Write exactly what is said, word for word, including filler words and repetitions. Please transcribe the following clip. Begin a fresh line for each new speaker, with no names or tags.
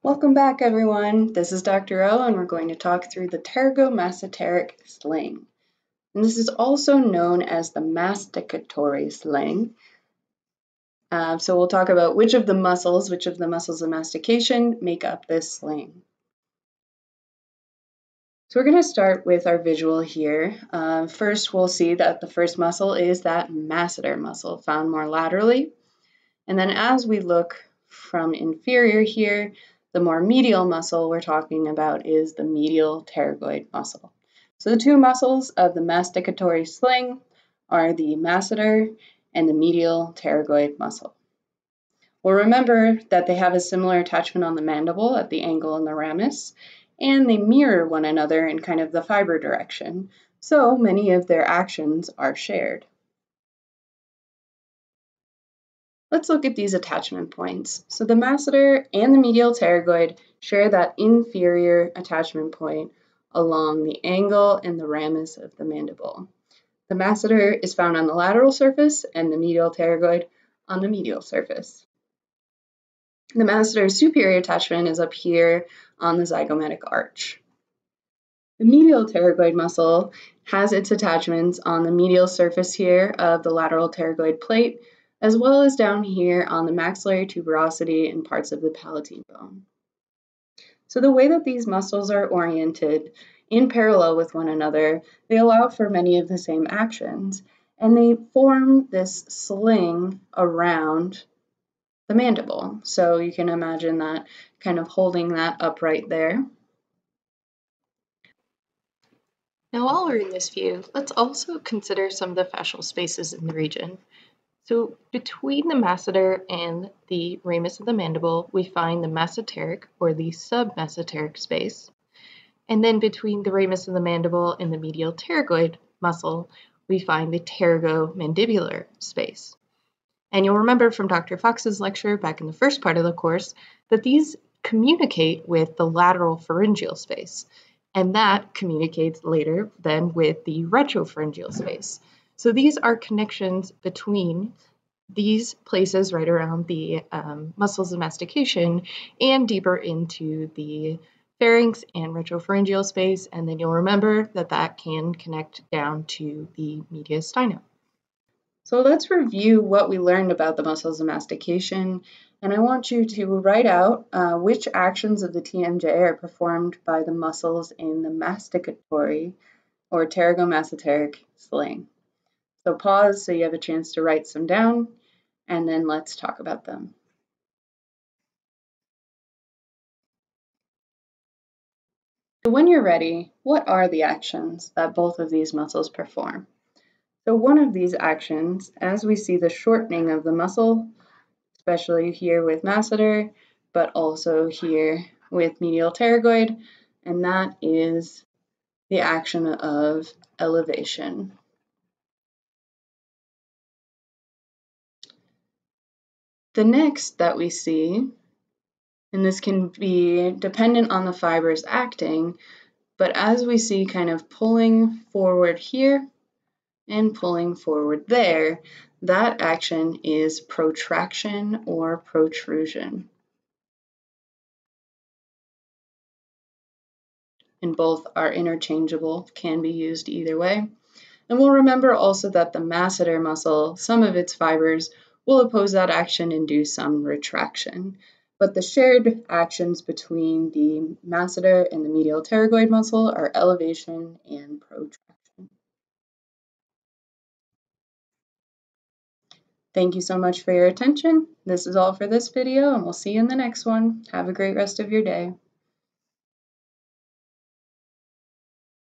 Welcome back, everyone. This is Doctor O, and we're going to talk through the pterygomasticatory sling. And this is also known as the masticatory sling. Uh, so we'll talk about which of the muscles, which of the muscles of mastication make up this sling. So we're going to start with our visual here. Uh, first, we'll see that the first muscle is that masseter muscle, found more laterally. And then as we look from inferior here, the more medial muscle we're talking about is the medial pterygoid muscle. So the two muscles of the masticatory sling are the masseter and the medial pterygoid muscle. We'll remember that they have a similar attachment on the mandible at the angle in the ramus, and they mirror one another in kind of the fiber direction, so many of their actions are shared. Let's look at these attachment points. So the masseter and the medial pterygoid share that inferior attachment point along the angle and the ramus of the mandible. The masseter is found on the lateral surface and the medial pterygoid on the medial surface. The masseter's superior attachment is up here on the zygomatic arch. The medial pterygoid muscle has its attachments on the medial surface here of the lateral pterygoid plate, as well as down here on the maxillary tuberosity and parts of the palatine bone. So the way that these muscles are oriented in parallel with one another, they allow for many of the same actions, and they form this sling around the mandible. So you can imagine that kind of holding that upright there.
Now while we're in this view, let's also consider some of the fascial spaces in the region. So between the masseter and the ramus of the mandible, we find the masseteric or the submasseteric space. And then between the ramus of the mandible and the medial pterygoid muscle, we find the pterygomandibular space. And you'll remember from Doctor Fox's lecture back in the first part of the course that these communicate with the lateral pharyngeal space. And that communicates later then with the retropharyngeal space. So these are connections between these places right around the um, muscles of mastication and deeper into the pharynx and retropharyngeal space. And then you'll remember that that can connect down to the mediastinum.
So let's review what we learned about the muscles of mastication. And I want you to write out uh, which actions of the T M J are performed by the muscles in the masticatory or pterygomasseteric sling. So pause so you have a chance to write some down, and then let's talk about them. So when you're ready, what are the actions that both of these muscles perform? So one of these actions, as we see the shortening of the muscle, especially here with masseter, but also here with medial pterygoid, and that is the action of elevation. The next that we see, and this can be dependent on the fibers acting, but as we see kind of pulling forward here and pulling forward there, that action is protraction or protrusion. And both are interchangeable, can be used either way. And we'll remember also that the masseter muscle, some of its fibers will oppose that action and do some retraction. But the shared actions between the masseter and the medial pterygoid muscle are elevation and protraction. Thank you so much for your attention. This is all for this video, and we'll see you in the next one. Have a great rest of your day.